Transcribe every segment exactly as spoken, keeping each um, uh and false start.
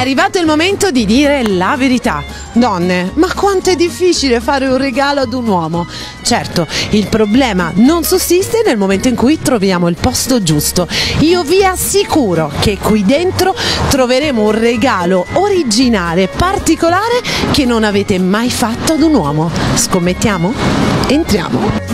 arrivato il momento di dire la verità. Donne, ma quanto è difficile fare un regalo ad un uomo. Certo, il problema non sussiste nel momento in cui troviamo il posto giusto. Io vi assicuro che qui dentro troveremo un regalo originale, particolare, che non avete mai fatto ad un uomo. Scommettiamo? Entriamo.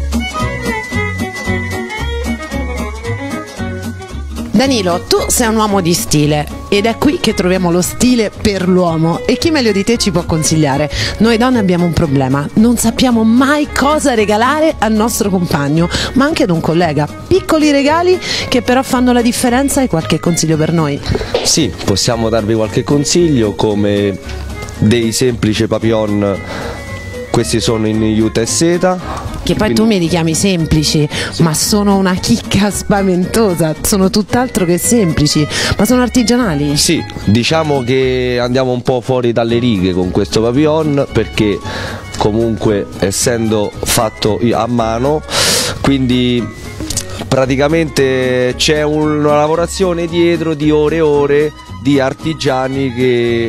Danilo, tu sei un uomo di stile ed è qui che troviamo lo stile per l'uomo e chi meglio di te ci può consigliare? Noi donne abbiamo un problema, non sappiamo mai cosa regalare al nostro compagno, ma anche ad un collega. Piccoli regali che però fanno la differenza. Hai qualche consiglio per noi? Sì, possiamo darvi qualche consiglio, come dei semplici papillon. Questi sono in juta e seta. Che poi tu mi li chiami semplici, sì, ma sono una chicca spaventosa, sono tutt'altro che semplici, ma sono artigianali. Sì, diciamo che andiamo un po' fuori dalle righe con questo papillon, perché comunque essendo fatto a mano, quindi praticamente c'è una lavorazione dietro di ore e ore di artigiani che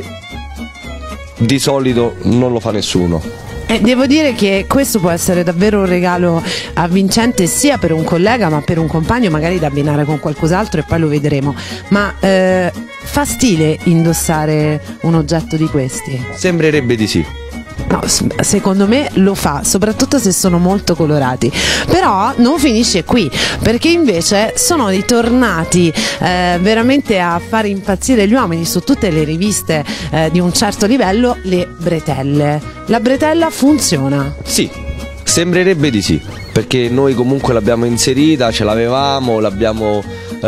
di solito non lo fa nessuno. Eh, devo dire che questo può essere davvero un regalo avvincente sia per un collega ma per un compagno, magari da abbinare con qualcos'altro e poi lo vedremo. Ma eh, fa stile indossare un oggetto di questi? Sembrerebbe di sì. No, secondo me lo fa, soprattutto se sono molto colorati. Però non finisce qui, perché invece sono ritornati eh, veramente a fare impazzire gli uomini su tutte le riviste eh, di un certo livello, le bretelle. La bretella funziona? Sì, sembrerebbe di sì, perché noi comunque l'abbiamo inserita, ce l'avevamo, l'abbiamo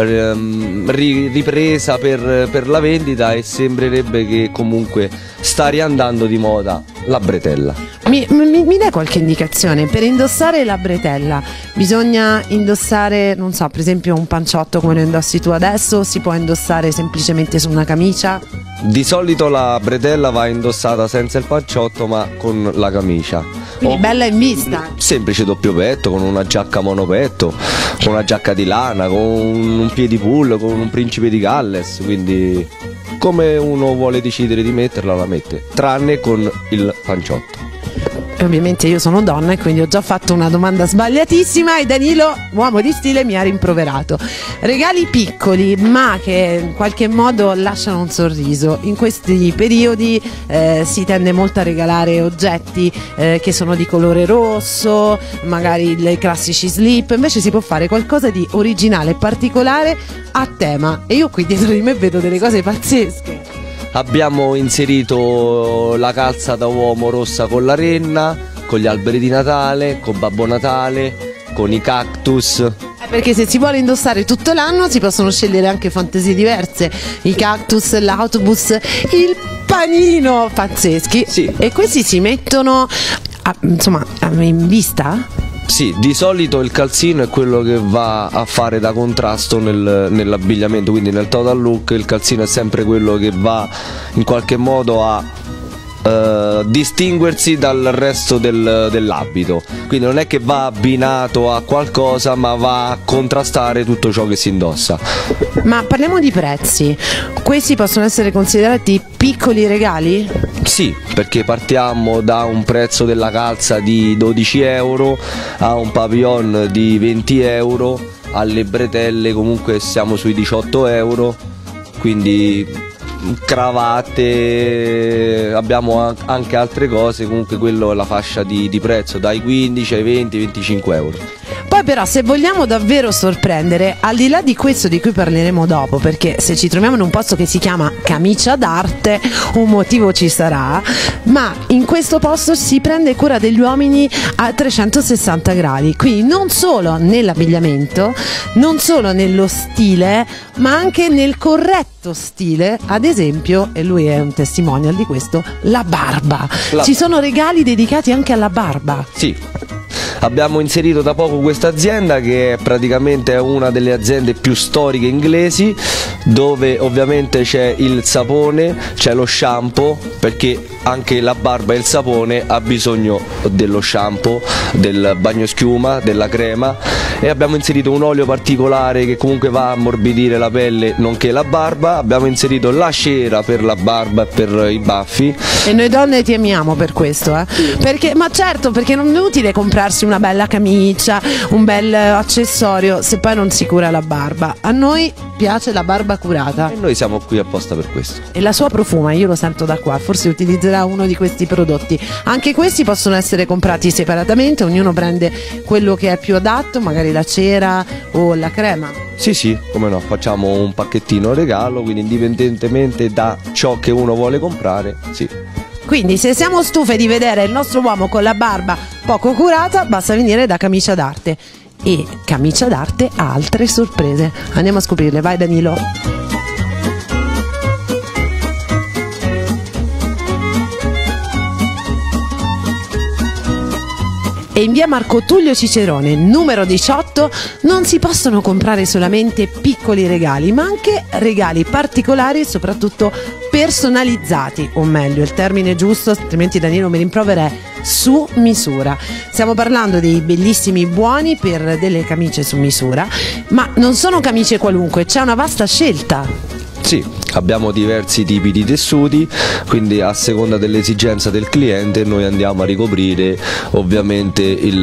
ehm, ripresa per, per la vendita e sembrerebbe che comunque sta riandando di moda la bretella. Mi, mi, mi dai qualche indicazione? Per indossare la bretella bisogna indossare, non so, per esempio un panciotto come lo indossi tu adesso, o si può indossare semplicemente su una camicia? Di solito la bretella va indossata senza il panciotto ma con la camicia. Quindi o bella in vista? Semplice doppio petto, con una giacca monopetto, con una giacca di lana, con un piedipull, con un principe di Galles, quindi come uno vuole decidere di metterla la mette, tranne con il panciotto. E ovviamente io sono donna e quindi ho già fatto una domanda sbagliatissima e Danilo, uomo di stile, mi ha rimproverato. Regali piccoli ma che in qualche modo lasciano un sorriso. In questi periodi eh, si tende molto a regalare oggetti eh, che sono di colore rosso, magari i classici slip, invece si può fare qualcosa di originale e particolare a tema e io qui dietro di me vedo delle cose pazzesche. Abbiamo inserito la calza da uomo rossa con la renna, con gli alberi di Natale, con Babbo Natale, con i cactus. Eh, perché se si vuole indossare tutto l'anno si possono scegliere anche fantasie diverse, i cactus, l'autobus, il panino, pazzeschi. Sì. E questi si mettono a, insomma in vista? Sì, di solito il calzino è quello che va a fare da contrasto nel, nell'abbigliamento, quindi nel total look il calzino è sempre quello che va in qualche modo a eh, distinguersi dal resto del, dell'abito, quindi non è che va abbinato a qualcosa ma va a contrastare tutto ciò che si indossa. Ma parliamo di prezzi, questi possono essere considerati piccoli regali? Sì, perché partiamo da un prezzo della calza di dodici euro a un papillon di venti euro, alle bretelle comunque siamo sui diciotto euro, quindi cravatte, abbiamo anche altre cose, comunque quello è la fascia di, di prezzo dai quindici ai venti venticinque euro. Poi però se vogliamo davvero sorprendere, al di là di questo di cui parleremo dopo, perché se ci troviamo in un posto che si chiama camicia d'arte un motivo ci sarà, ma in questo posto si prende cura degli uomini a trecentosessanta gradi, quindi non solo nell'abbigliamento, non solo nello stile, ma anche nel corretto stile, ad esempio, e lui è un testimonial di questo, la barba. La... Ci sono regali dedicati anche alla barba. Sì. Abbiamo inserito da poco questa azienda che è praticamente una delle aziende più storiche inglesi, dove ovviamente c'è il sapone, c'è lo shampoo, perché anche la barba e il sapone ha bisogno dello shampoo, del bagnoschiuma, della crema e abbiamo inserito un olio particolare che comunque va a ammorbidire la pelle nonché la barba. Abbiamo inserito la cera per la barba e per i baffi, e noi donne ti amiamo per questo, eh? Perché, ma certo, perché non è utile comprarsi una bella camicia, un bel accessorio se poi non si cura la barba. A noi piace la barba curata e noi siamo qui apposta per questo. e la sua profuma, io lo sento da qua, forse utilizzerà uno di questi prodotti. Anche questi possono essere comprati separatamente, ognuno prende quello che è più adatto, magari la cera o la crema. Sì, sì, come no, facciamo un pacchettino regalo, quindi indipendentemente da ciò che uno vuole comprare, sì. Quindi se siamo stufe di vedere il nostro uomo con la barba poco curata, basta venire da Camicia d'Arte. E Camicia d'Arte ha altre sorprese. Andiamo a scoprirle, vai Danilo. E in via Marco Tullio Cicerone, numero diciotto, non si possono comprare solamente piccoli regali, ma anche regali particolari e soprattutto personalizzati, o meglio, il termine giusto, altrimenti Danilo mi rimprovera, è su misura. Stiamo parlando dei bellissimi buoni per delle camicie su misura, ma non sono camicie qualunque, c'è una vasta scelta. Sì, abbiamo diversi tipi di tessuti, quindi a seconda dell'esigenza del cliente noi andiamo a ricoprire ovviamente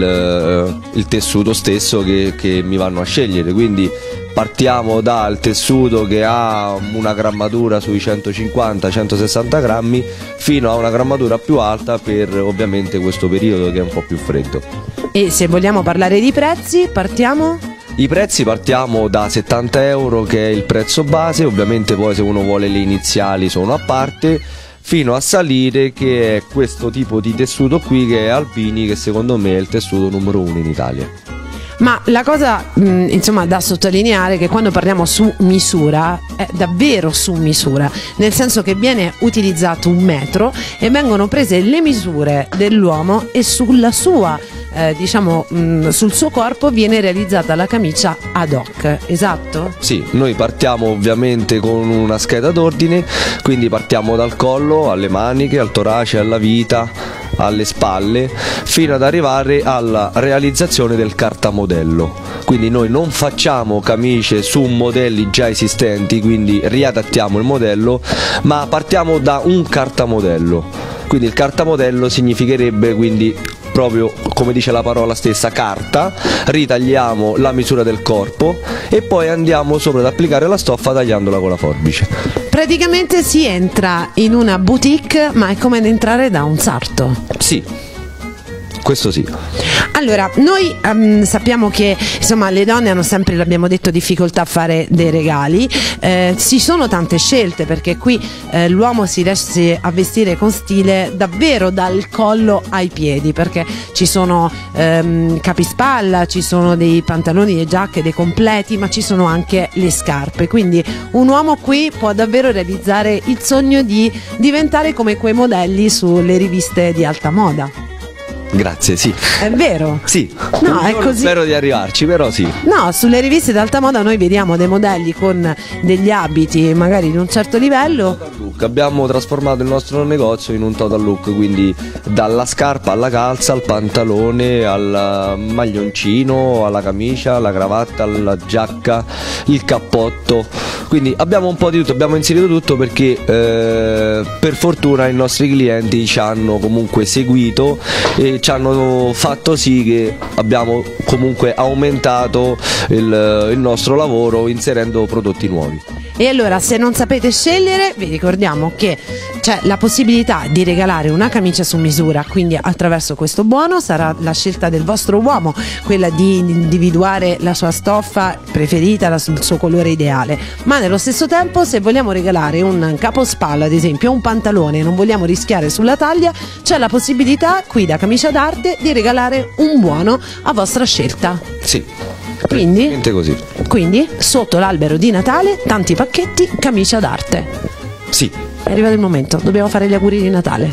il, il tessuto stesso che, che mi vanno a scegliere, quindi partiamo dal tessuto che ha una grammatura sui centocinquanta centosessanta grammi fino a una grammatura più alta per ovviamente questo periodo che è un po' più freddo. E se vogliamo parlare di prezzi, partiamo? I prezzi partiamo da settanta euro, che è il prezzo base, ovviamente poi se uno vuole le iniziali sono a parte, fino a salire che è questo tipo di tessuto qui che è Alpini, che secondo me è il tessuto numero uno in Italia. Ma la cosa mh, insomma da sottolineare è che quando parliamo su misura è davvero su misura, nel senso che viene utilizzato un metro e vengono prese le misure dell'uomo e sulla sua eh, diciamo mh, sul suo corpo viene realizzata la camicia ad hoc, esatto? Sì, noi partiamo ovviamente con una scheda d'ordine, quindi partiamo dal collo alle maniche, al torace, alla vita, alle spalle, fino ad arrivare alla realizzazione del cartamodello. Quindi noi non facciamo camicie su modelli già esistenti, quindi riadattiamo il modello, ma partiamo da un cartamodello. Quindi il cartamodello significherebbe quindi proprio come dice la parola stessa, carta, ritagliamo la misura del corpo e poi andiamo sopra ad applicare la stoffa tagliandola con la forbice. Praticamente si entra in una boutique, ma è come entrare da un sarto. Sì, questo sì. Allora, noi um, sappiamo che insomma le donne hanno sempre, l'abbiamo detto, difficoltà a fare dei regali, eh, ci sono tante scelte perché qui eh, l'uomo si riesce a vestire con stile davvero dal collo ai piedi, perché ci sono ehm, capispalla, ci sono dei pantaloni, delle giacche, dei completi, ma ci sono anche le scarpe, quindi un uomo qui può davvero realizzare il sogno di diventare come quei modelli sulle riviste di alta moda. Grazie, sì. È vero? Sì. No, è così. Spero di arrivarci, però sì. No, sulle riviste d'alta moda noi vediamo dei modelli con degli abiti magari di un certo livello. Abbiamo trasformato il nostro negozio in un total look, quindi dalla scarpa alla calza, al pantalone, al maglioncino, alla camicia, alla cravatta, alla giacca, il cappotto. Quindi abbiamo un po' di tutto, abbiamo inserito tutto perché eh, per fortuna i nostri clienti ci hanno comunque seguito e ci hanno fatto sì che abbiamo comunque aumentato il, il nostro lavoro inserendo prodotti nuovi. E allora, se non sapete scegliere, vi ricordiamo che c'è la possibilità di regalare una camicia su misura, quindi attraverso questo buono sarà la scelta del vostro uomo, quella di individuare la sua stoffa preferita, il suo colore ideale, ma nello stesso tempo se vogliamo regalare un capospalla, ad esempio, un pantalone e non vogliamo rischiare sulla taglia, c'è la possibilità qui da Camicia d'Arte di regalare un buono a vostra scelta. Sì. Quindi, così. quindi sotto l'albero di Natale tanti pacchetti Camicia d'Arte. Sì. È arrivato il momento, dobbiamo fare gli auguri di Natale.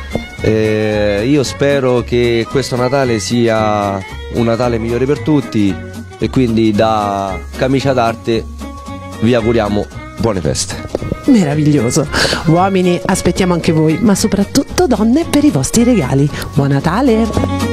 Eh, io spero che questo Natale sia un Natale migliore per tutti e quindi da Camicia d'Arte vi auguriamo buone feste. Meraviglioso. Uomini, aspettiamo anche voi, ma soprattutto donne per i vostri regali. Buon Natale!